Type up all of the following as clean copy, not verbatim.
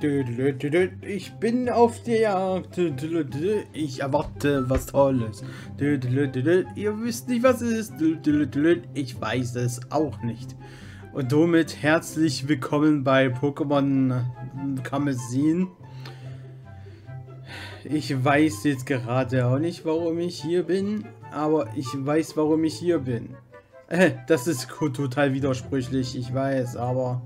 Ich bin auf der Jagd. Ich erwarte was Tolles. Ihr wisst nicht, was es ist. Ich weiß es auch nicht. Und somit herzlich willkommen bei Pokémon Kamezin. Ich weiß jetzt gerade auch nicht, warum ich hier bin, aber ich weiß, warum ich hier bin. Das ist total widersprüchlich, ich weiß, aber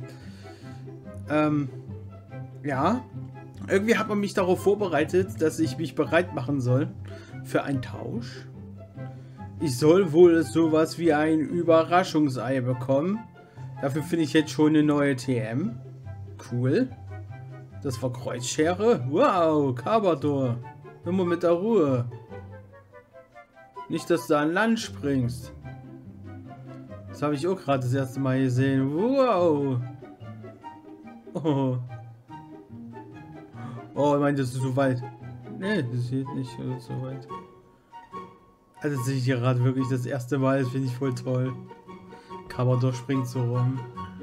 ja, irgendwie hat man mich darauf vorbereitet, dass ich mich bereit machen soll für einen Tausch. Ich soll wohl sowas wie ein Überraschungsei bekommen. Dafür finde ich jetzt schon eine neue TM. Cool. Das war Kreuzschere. Wow, Carbador. Immer mit der Ruhe. Nicht, dass du an Land springst. Das habe ich auch gerade das erste Mal gesehen. Wow. Oh. Oh, ich meine, das ist so weit. Nee, das geht nicht so weit. Also sehe ich hier gerade wirklich das erste Mal. Das finde ich voll toll. Carbador springt so rum.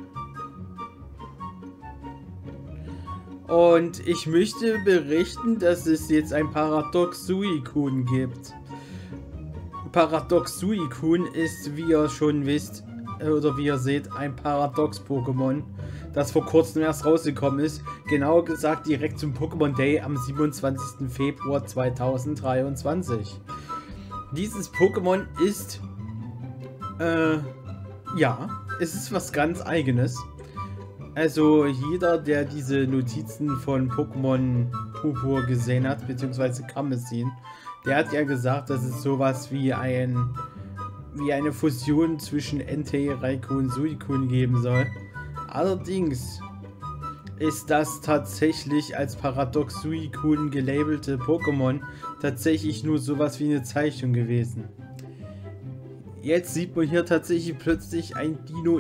Und ich möchte berichten, dass es jetzt ein Paradox Suicune gibt. Paradox Suicune ist, wie ihr schon wisst, oder wie ihr seht, ein Paradox-Pokémon, das vor kurzem erst rausgekommen ist. Genauer gesagt direkt zum Pokémon Day am 27. Februar 2023. Dieses Pokémon ist, ja, es ist was ganz Eigenes. Also jeder, der diese Notizen von Pokémon Purpur gesehen hat, beziehungsweise Kamezin, der hat ja gesagt, dass es sowas wie eine Fusion zwischen Entei, Raikou und Suicune geben soll. Allerdings ist das tatsächlich als Paradox Suicune gelabelte Pokémon tatsächlich nur sowas wie eine Zeichnung gewesen. Jetzt sieht man hier tatsächlich plötzlich ein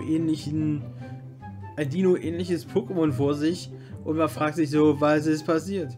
Dino-ähnliches Pokémon vor sich und man fragt sich so, was ist passiert?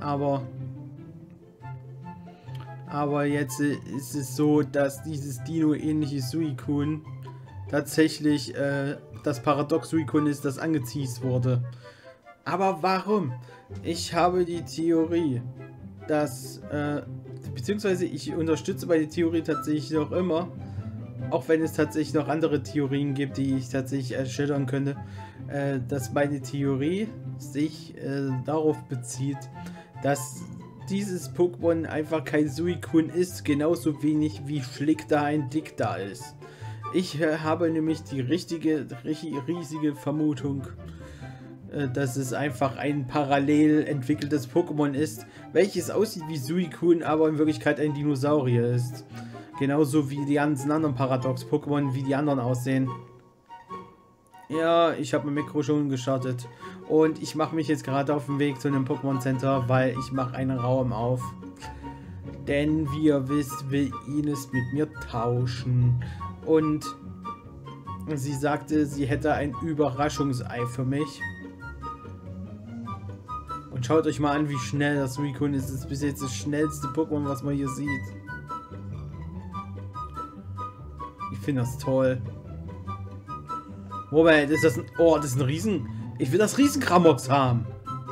Aber jetzt ist es so, dass dieses Dino-ähnliche Suicune tatsächlich das Paradox Suicune ist, das angeteased wurde. Aber warum? Ich habe die Theorie, dass, beziehungsweise ich unterstütze meine Theorie tatsächlich noch immer, auch wenn es tatsächlich noch andere Theorien gibt, die ich tatsächlich erschüttern könnte, dass meine Theorie sich darauf bezieht, dass dieses Pokémon einfach kein Suicune ist, genauso wenig wie Schlickda ein Dickda ist. Ich habe nämlich die riesige Vermutung, dass es einfach ein parallel entwickeltes Pokémon ist, welches aussieht wie Suicune, aber in Wirklichkeit ein Dinosaurier ist. Genauso wie die ganzen anderen Paradox-Pokémon, wie die anderen aussehen. Ja, ich habe mein Mikro schon gestartet. Und ich mache mich jetzt gerade auf den Weg zu einem Pokémon Center, weil ich mache einen Raum auf. Denn wie ihr wisst, will Ines mit mir tauschen. Und sie sagte, sie hätte ein Überraschungsei für mich. Und schaut euch mal an, wie schnell das Suicune ist. Das ist bis jetzt das schnellste Pokémon, was man hier sieht. Ich finde das toll. Moment, ist das ein... Oh, das ist ein Riesen... Ich will das Riesenkramox haben.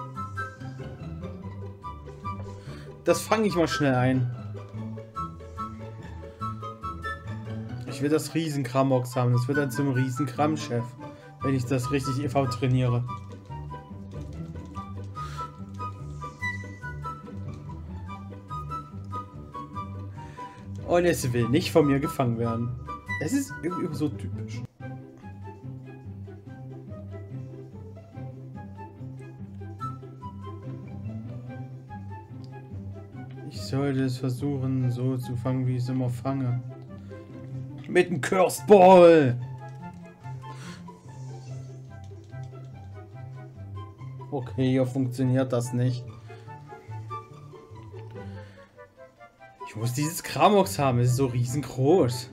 Das fange ich mal schnell ein. Ich will das Riesenkramox haben. Das wird dann zum Riesenkram-Chef, wenn ich das richtig EV trainiere. Und es will nicht von mir gefangen werden. Es ist irgendwie so typisch. Ich sollte es versuchen, so zu fangen, wie ich es immer fange. Mit dem Cursed Ball! Okay, hier funktioniert das nicht. Ich muss dieses Kramox haben, es ist so riesengroß.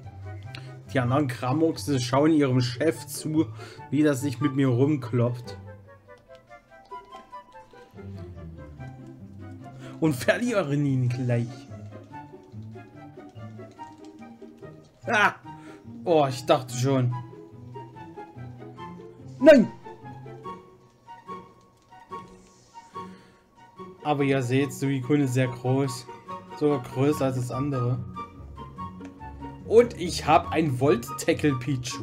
Die anderen Kramoxe schauen ihrem Chef zu, wie das sich mit mir rumkloppt. und verlieren ihn gleich. Ah! Oh, ich dachte schon. Nein! Aber ihr seht, Suicune ist sehr groß. Sogar größer als das andere. Und ich habe ein Volt-Tackle Pichu.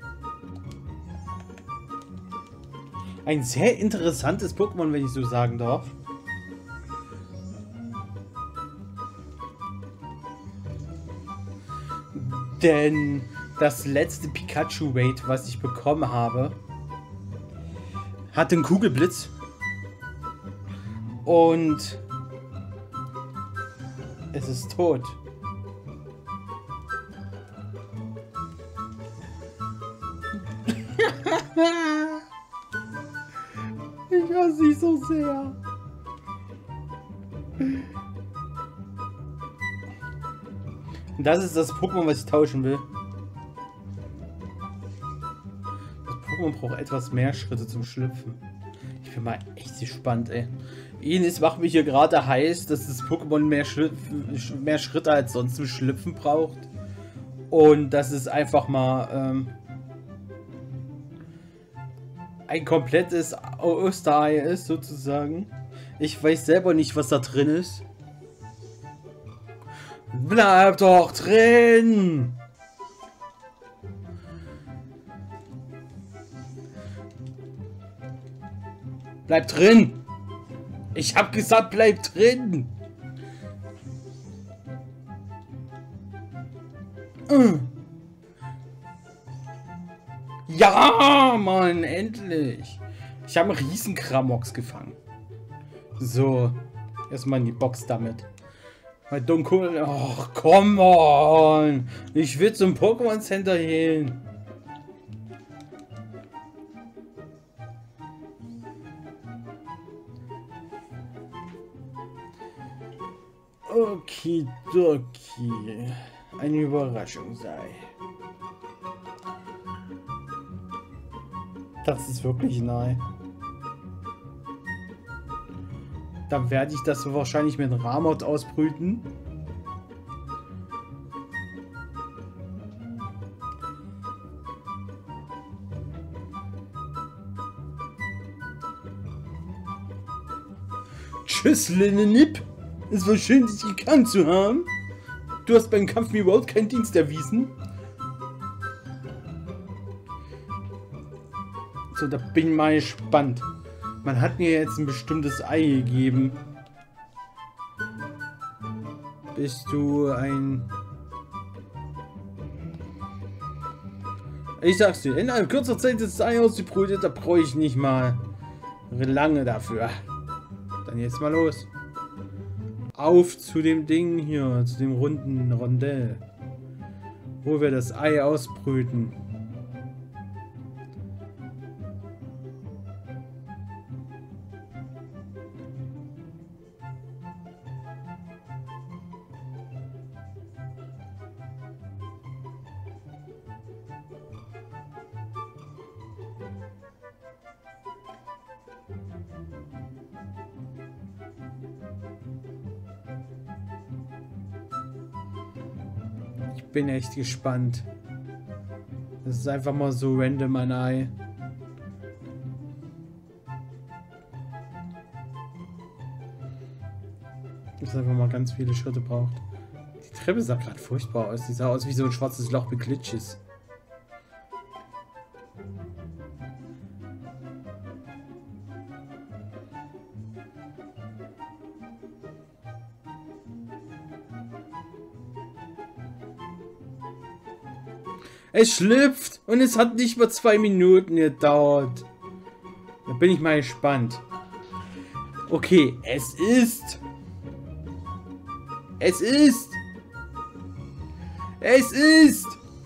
Ein sehr interessantes Pokémon, wenn ich so sagen darf. Denn das letzte Pikachu-Raid, was ich bekommen habe, hat den Kugelblitz. Und es ist tot. Ich hasse sie so sehr. Und das ist das Pokémon, was ich tauschen will. Das Pokémon braucht etwas mehr Schritte zum Schlüpfen. Ich bin mal echt gespannt, ey. Ines macht mich hier gerade heiß, dass das Pokémon mehr Schritte als sonst zum Schlüpfen braucht. Und dass es einfach mal ein komplettes Osterei ist, sozusagen. Ich weiß selber nicht, was da drin ist. Bleib doch drin! Bleib drin! Ich hab gesagt, bleib drin! Ja, Mann, endlich! Ich habe einen riesen Kramox gefangen. So, erstmal in die Box damit. Bei Dunkel. Oh, come on! Ich will zum Pokémon Center gehen. Okidoki. Eine Überraschung sei. Das ist wirklich nahe. Dann werde ich das wahrscheinlich mit Ramot ausbrüten. Tschüss, Lenenip. Es war schön, dich gekannt zu haben. Du hast beim Kampf mir überhaupt keinen Dienst erwiesen. So, da bin ich mal gespannt. Man hat mir jetzt ein bestimmtes Ei gegeben. Bist du ein... Ich sag's dir, in einer kurzer Zeit ist das Ei ausgebrütet, da brauche ich nicht mal lange dafür. Dann jetzt mal los. Auf zu dem Ding hier, zu dem runden Rondell. Wo wir das Ei ausbrüten. Ich bin echt gespannt. Das ist einfach mal so random ein Ei. Das einfach mal ganz viele Schritte braucht. Die Treppe sah gerade furchtbar aus. Die sah aus wie so ein schwarzes Loch mit Glitches. Es schlüpft und es hat nicht mal 2 Minuten gedauert. Da bin ich mal gespannt. Okay, es ist. Es ist. Es ist.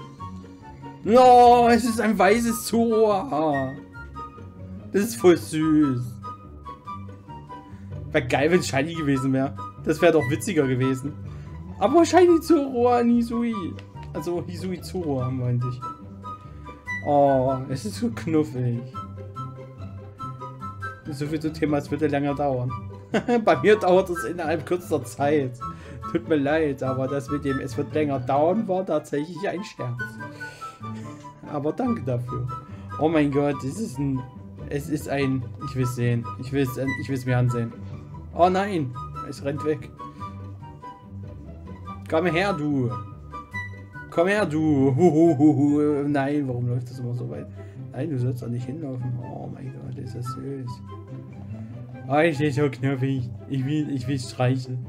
Oh, es ist ein weißes Zora. Das ist voll süß. Wäre geil, wenn es shiny gewesen wäre. Das wäre doch witziger gewesen. Aber shiny Zora Hisui. Also Hisui Zora, meinte ich. Oh, es ist so knuffig. So viel zu Thema, es wird ja länger dauern. Bei mir dauert es innerhalb kürzester Zeit. Tut mir leid, aber das mit dem es wird länger dauern war tatsächlich ein Scherz. Aber danke dafür. Oh mein Gott, es ist ein... Ich will es sehen. Ich will es mir ansehen. Oh nein, es rennt weg. Komm her, du. Komm her, du. Huhuhuhu. Nein, warum läuft das immer so weit? Nein, du sollst doch nicht hinlaufen. Oh mein Gott, ist das süß. Oh, ich bin so knuffig. Ich will streicheln.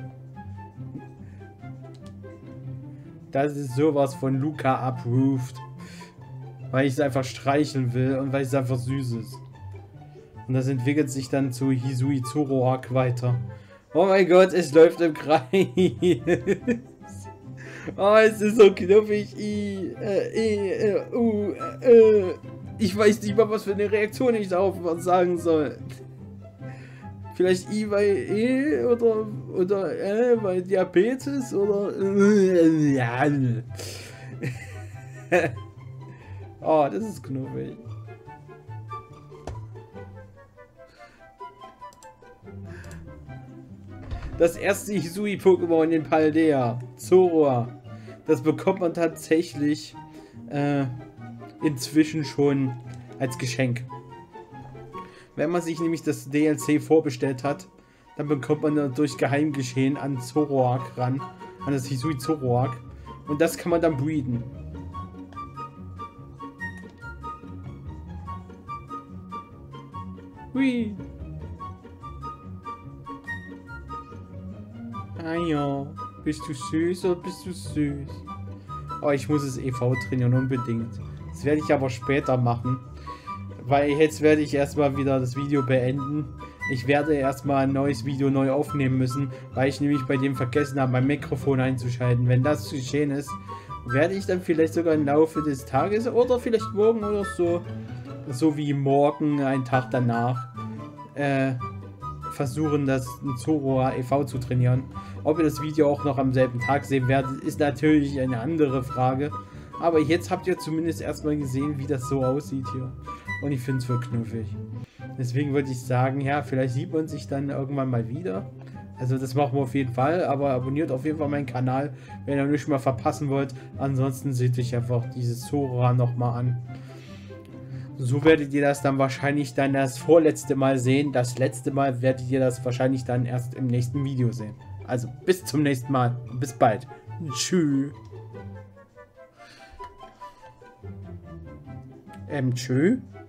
Das ist sowas von Luca approved. Weil ich es einfach streicheln will und weil es einfach süß ist. Und das entwickelt sich dann zu Hisui Zoroark weiter. Oh mein Gott, es läuft im Kreis. Oh, es ist so knuffig. Ich weiß nicht mal, was für eine Reaktion ich darauf sagen soll. Vielleicht I bei E oder bei Diabetes oder ja. Oh, das ist knuffig. Das erste Hisui-Pokémon in Paldea, Zoroark. Das bekommt man tatsächlich inzwischen schon als Geschenk. Wenn man sich nämlich das DLC vorbestellt hat, dann bekommt man durch Geheimgeschehen an Zoroark ran, an das Hisui Zoroark. Und das kann man dann breeden. Hui. Ah ja, bist du süß oder bist du süß? Oh, ich muss es EV trainieren, unbedingt. Das werde ich aber später machen. Weil jetzt werde ich erstmal wieder das Video beenden. Ich werde erstmal ein neues Video neu aufnehmen müssen, weil ich nämlich bei dem vergessen habe, mein Mikrofon einzuschalten. Wenn das geschehen ist, werde ich dann vielleicht sogar im Laufe des Tages oder vielleicht morgen oder so wie morgen, einen Tag danach, versuchen, das Zoroark e.V. zu trainieren. Ob ihr das Video auch noch am selben Tag sehen werdet, ist natürlich eine andere Frage. Aber jetzt habt ihr zumindest erstmal gesehen, wie das so aussieht hier. Und ich finde es voll knuffig. Deswegen würde ich sagen, ja, vielleicht sieht man sich dann irgendwann mal wieder. Also das machen wir auf jeden Fall. Aber abonniert auf jeden Fall meinen Kanal, wenn ihr nicht mal verpassen wollt. Ansonsten seht euch einfach dieses Zoroark nochmal an. So werdet ihr das dann wahrscheinlich dann das vorletzte Mal sehen. Das letzte Mal werdet ihr das wahrscheinlich dann erst im nächsten Video sehen. Also bis zum nächsten Mal. Bis bald. Tschüss. Tschüss.